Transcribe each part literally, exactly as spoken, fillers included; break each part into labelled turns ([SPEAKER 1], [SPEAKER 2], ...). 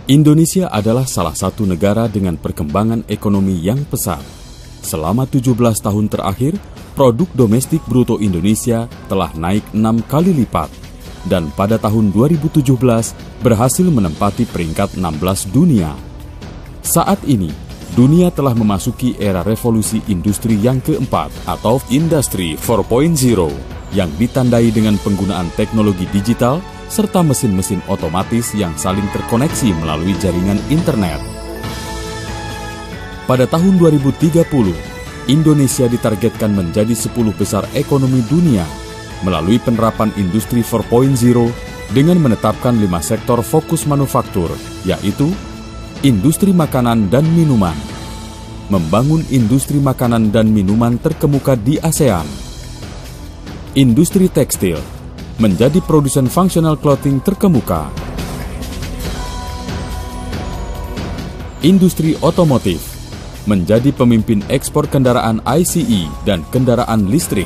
[SPEAKER 1] Indonesia adalah salah satu negara dengan perkembangan ekonomi yang pesat. Selama tujuh belas tahun terakhir, produk domestik bruto Indonesia telah naik enam kali lipat, dan pada tahun dua ribu tujuh belas berhasil menempati peringkat enam belas dunia. Saat ini, dunia telah memasuki era revolusi industri yang keempat atau Industri empat titik nol yang ditandai dengan penggunaan teknologi digital serta mesin-mesin otomatis yang saling terkoneksi melalui jaringan internet. Pada tahun dua ribu tiga puluh, Indonesia ditargetkan menjadi sepuluh besar ekonomi dunia melalui penerapan Industri empat titik nol dengan menetapkan lima sektor fokus manufaktur, yaitu industri makanan dan minuman, membangun industri makanan dan minuman terkemuka di ASEAN, industri tekstil, menjadi produsen functional clothing terkemuka, industri otomotif, menjadi pemimpin ekspor kendaraan I C E dan kendaraan listrik,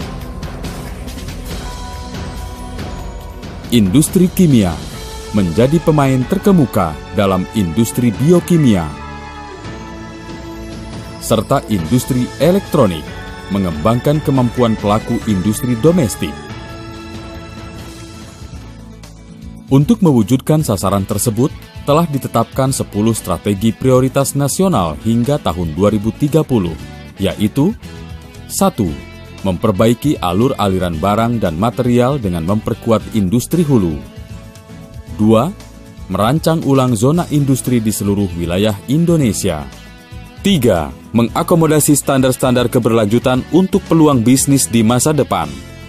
[SPEAKER 1] industri kimia, menjadi pemain terkemuka dalam industri biokimia, serta industri elektronik, mengembangkan kemampuan pelaku industri domestik. Untuk mewujudkan sasaran tersebut, telah ditetapkan sepuluh strategi prioritas nasional hingga tahun dua ribu tiga puluh, yaitu satu. Memperbaiki alur aliran barang dan material dengan memperkuat industri hulu. dua. Merancang ulang zona industri di seluruh wilayah Indonesia. tiga. Mengakomodasi standar-standar keberlanjutan untuk peluang bisnis di masa depan.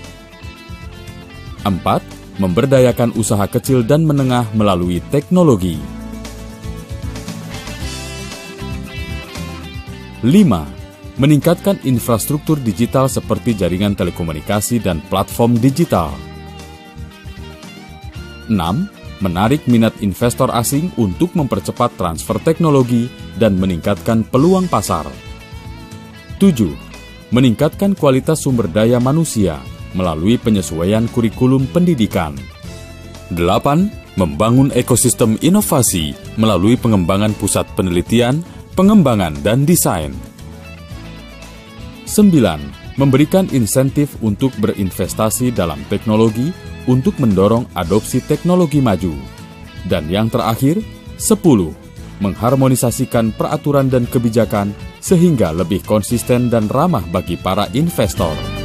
[SPEAKER 1] empat. Memberdayakan usaha kecil dan menengah melalui teknologi. lima. Meningkatkan infrastruktur digital seperti jaringan telekomunikasi dan platform digital. enam. Menarik minat investor asing untuk mempercepat transfer teknologi dan meningkatkan peluang pasar. tujuh. Meningkatkan kualitas sumber daya manusia melalui penyesuaian kurikulum pendidikan. delapan. Membangun ekosistem inovasi melalui pengembangan pusat penelitian, pengembangan, dan desain. sembilan. Memberikan insentif untuk berinvestasi dalam teknologi untuk mendorong adopsi teknologi maju. Dan yang terakhir, sepuluh. Mengharmonisasikan peraturan dan kebijakan sehingga lebih konsisten dan ramah bagi para investor.